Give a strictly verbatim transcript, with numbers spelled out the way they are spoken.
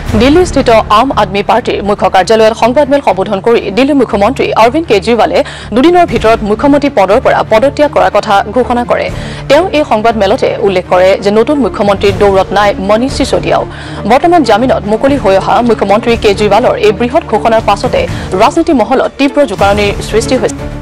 দিল্লীস্থিত আম আদমি পাৰ্টিৰ মুখ্য কাৰ্যালয়ত সংবাদমেল সম্বোধন কৰি দিল্লী মুখ্যমন্ত্ৰী অৰবিন্দ কেজৰিৱালে দুদিনৰ ভিতৰত মুখ্যমন্ত্ৰী পদৰ পৰা পদত্যাগ কৰাৰ কথা ঘোষণা কৰে। তেওঁ এই সংবাদমেলতে উল্লেখ কৰে যে নতুন মুখ্যমন্ত্ৰীৰ দৌৰত নাই মনীষ সিসোদিয়াও। বৰ্তমান জামিনত মুকলি হৈ অহা মুখ্যমন্ত্ৰী কেজৰিৱালৰ এই বৃহৎ ঘোষণাৰ পাছতে ৰাজনীতি মহলত তীব্ৰ জোকাৰণিৰ সৃষ্টি হৈছে।